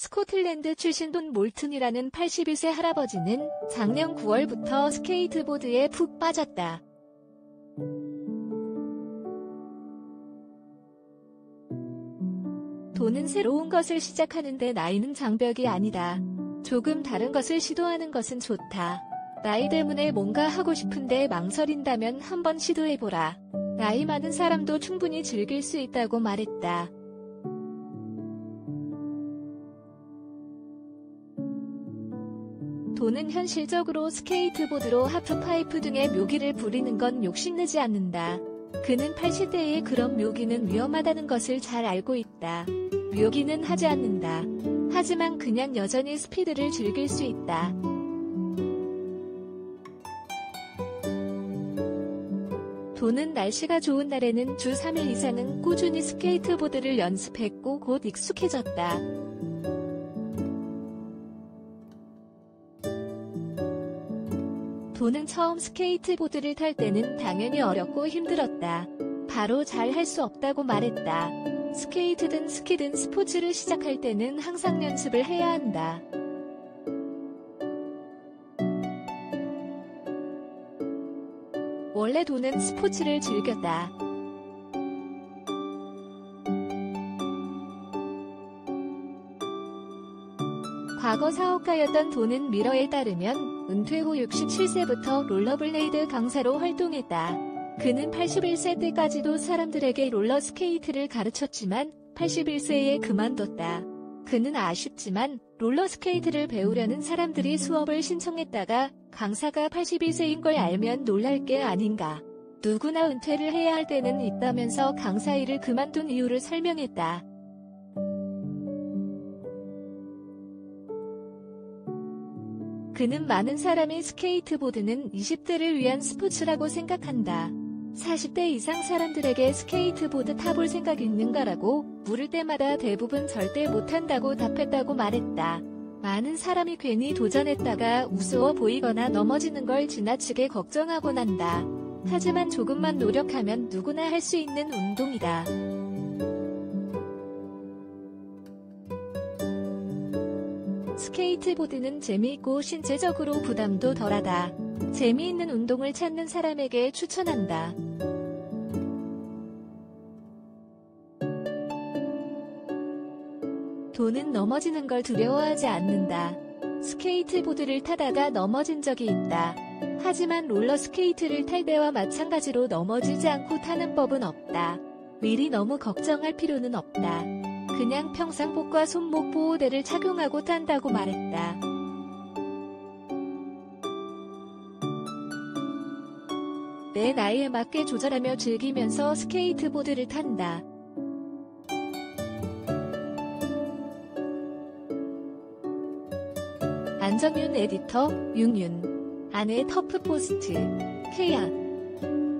스코틀랜드 출신 돈 몰튼이라는 82세 할아버지는 작년 9월부터 스케이트보드에 푹 빠졌다. 돈은 새로운 것을 시작하는데 나이는 장벽이 아니다. 조금 다른 것을 시도하는 것은 좋다. 나이 때문에 뭔가 하고 싶은데 망설인다면 한번 시도해보라. 나이 많은 사람도 충분히 즐길 수 있다고 말했다. 돈은 현실적으로 스케이트보드로 하프파이프 등의 묘기를 부리는 건 욕심내지 않는다. 그는 80대에 그런 묘기는 위험하다는 것을 잘 알고 있다. 묘기는 하지 않는다. 하지만 그냥 여전히 스피드를 즐길 수 있다. 돈은 날씨가 좋은 날에는 주 3일 이상은 꾸준히 스케이트보드를 연습했고 곧 익숙해졌다. 돈은 처음 스케이트보드를 탈 때는 당연히 어렵고 힘들었다. 바로 잘 할 수 없다고 말했다. 스케이트든 스키든 스포츠를 시작할 때는 항상 연습을 해야 한다. 원래 돈은 스포츠를 즐겼다. 과거 사업가였던 돈은 미러에 따르면 은퇴 후 67세부터 롤러블레이드 강사로 활동했다. 그는 81세 때까지도 사람들에게 롤러스케이트를 가르쳤지만 81세에 그만뒀다. 그는 아쉽지만 롤러스케이트를 배우려는 사람들이 수업을 신청했다가 강사가 82세인 걸 알면 놀랄 게 아닌가. 누구나 은퇴를 해야 할 때는 있다면서 강사 일을 그만둔 이유를 설명했다. 그는 많은 사람이 스케이트보드는 20대를 위한 스포츠라고 생각한다. 40대 이상 사람들에게 스케이트보드 타볼 생각 있는가라고 물을 때마다 대부분 절대 못한다고 답했다고 말했다. 많은 사람이 괜히 도전했다가 우스워 보이거나 넘어지는 걸 지나치게 걱정하곤 한다. 하지만 조금만 노력하면 누구나 할 수 있는 운동이다. 스케이트보드는 재미있고 신체적으로 부담도 덜하다. 재미있는 운동을 찾는 사람에게 추천한다. 돈은 넘어지는 걸 두려워하지 않는다. 스케이트보드를 타다가 넘어진 적이 있다. 하지만 롤러스케이트를 탈 때와 마찬가지로 넘어지지 않고 타는 법은 없다. 미리 너무 걱정할 필요는 없다. 그냥 평상복과 손목 보호대를 착용하고 탄다고 말했다. 내 나이에 맞게 조절하며 즐기면서 스케이트보드를 탄다. 안정윤 에디터, 윤윤. 아내 터프포스트, 케야.